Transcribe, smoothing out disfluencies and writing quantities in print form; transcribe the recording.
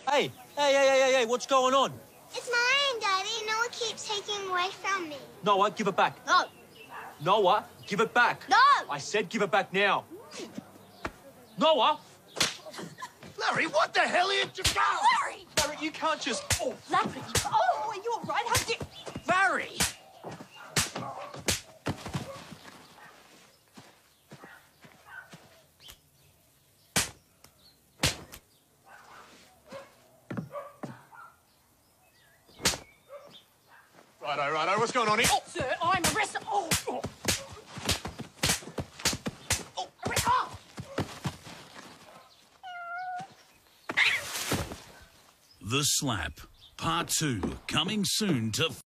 Hey, what's going on? It's mine, Daddy. Noah keeps taking away from me. Noah, give it back. No. Noah, give it back. No. I said give it back now. Noah! Larry, what the hell are you... Larry! Larry, you can't just... Oh, Larry! Oh, are you all right? How did you... Larry! Righto. What's going on here? Oh, sir, I'm arrested. Oh. The Slap, Part 2, coming soon to...